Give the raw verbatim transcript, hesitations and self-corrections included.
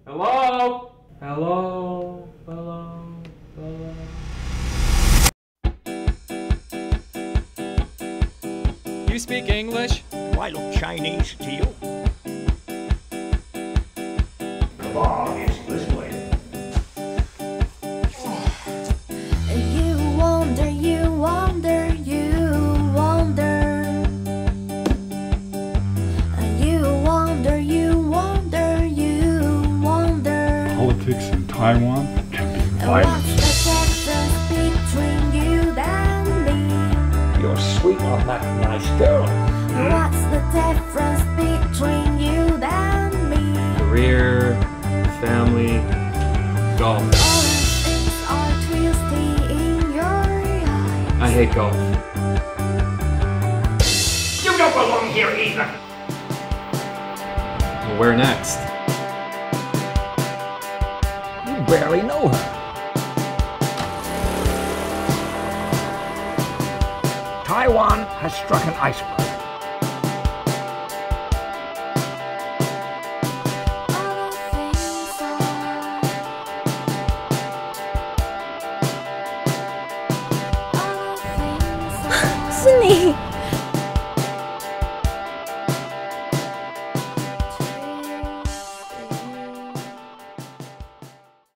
Hello? Hello? Hello? Hello? You speak English? Do I look Chinese to you? The bar is this way. You wonder, you wonder, you wonder. You wonder, you wonder, you wonder. Politics in Taiwan can be violent. What's the difference between you and me? You're sweet on that nice girl. What's the difference between you and me? Career, family, golf. All the things are twisty in your eyes. I hate golf. You don't belong here either. Well, where next? You barely know her. Taiwan has struck an iceberg.